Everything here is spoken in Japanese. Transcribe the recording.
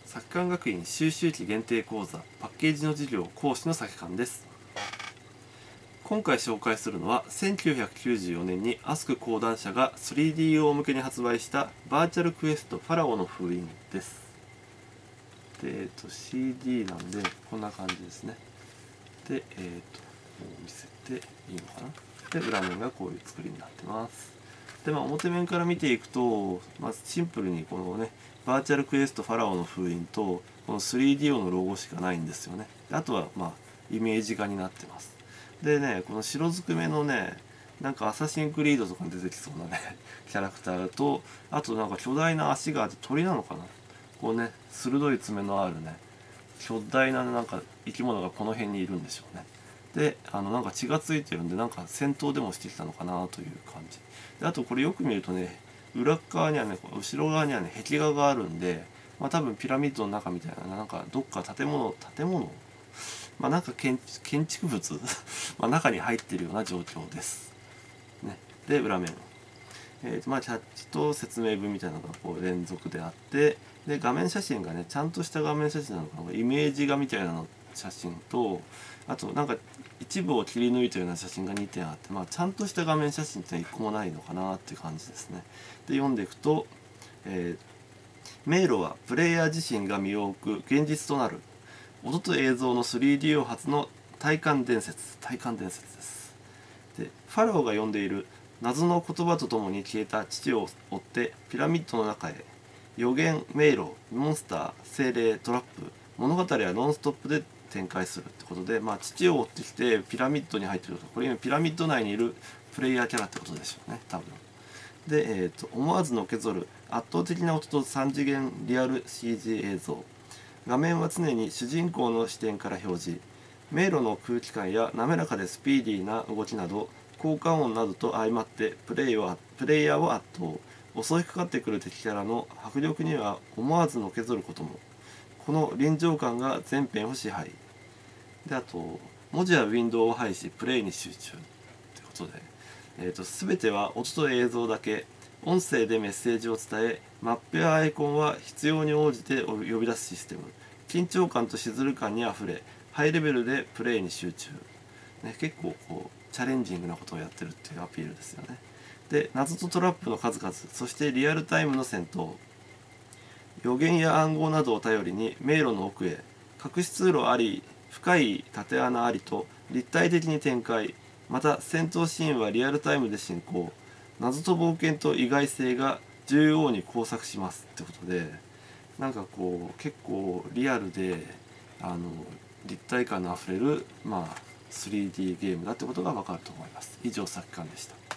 サキカン学院修習期限定講座パッケージの授業講師のサキカンです。今回紹介するのは1994年にアスク講談社が 3DO 向けに発売したバーチャルクエストファラオの封印です。で、CD なんでこんな感じですね。で、こう見せていいのかな。で、裏面がこういう作りになってます。で、表面から見ていくと、まずシンプルにこのね、バーチャルクエストファラオの封印とこの 3DO のロゴしかないんですよね。あとはイメージ画になってます。でね、この白ずくめのね、なんかアサシンクリードとかに出てきそうなねキャラクターと、あとなんか巨大な足があって鳥なのかな、こうね、鋭い爪のあるね、巨大ななんか生き物がこの辺にいるんでしょうね。で、なんか血がついてるんで、なんか戦闘でもしてきたのかなという感じで、あとこれよく見るとね、裏側にはね、後ろ側にはね、壁画があるんで、多分ピラミッドの中みたいな、なんかどっか建物なんか建築物中に入っているような状況です。ね、で、裏面。キャッチと説明文みたいなのがこう連続であって、で、画面写真がね、ちゃんとした画面写真なのかな、イメージ画みたいなの写真と、あとなんか一部を切り抜いたような写真が2点あって、ちゃんとした画面写真って1個もないのかなっていう感じですね。で、読んでいくと、迷路はプレイヤー自身が身を置く現実となる音と映像の 3DO 初の体感伝説です。で、ファラオが読んでいる謎の言葉とともに消えた父を追ってピラミッドの中へ、予言、迷路、モンスター、精霊、トラップ、物語はノンストップで展開するってことで、父を追ってきてピラミッドに入ってると、これ今ピラミッド内にいるプレイヤーキャラってことでしょうね、多分。で、思わずのけぞる圧倒的な音と3次元リアル CG 映像、画面は常に主人公の視点から表示、迷路の空気感や滑らかでスピーディーな動きなど効果音などと相まってプレイヤーを圧倒。襲いかかってくる敵キャラの迫力には思わずのけぞることも。この臨場感が全編を支配で、あと文字やウィンドウを排しプレイに集中ってことで、全ては音と映像だけ、音声でメッセージを伝え、マップやアイコンは必要に応じて呼び出すシステム。緊張感としずる感にあふれ、ハイレベルでプレイに集中、ね、結構こうチャレンジングなことをやってるっていうアピールですよね。で、謎とトラップの数々、そしてリアルタイムの戦闘、予言や暗号などを頼りに迷路の奥へ、隠し通路あり、深い縦穴ありと立体的に展開。また戦闘シーンはリアルタイムで進行。謎と冒険と意外性が重要に交錯しますってことで、なんかこう結構リアルで立体感のあふれる3D ゲームだってことが分かると思います。以上、サキカンでした。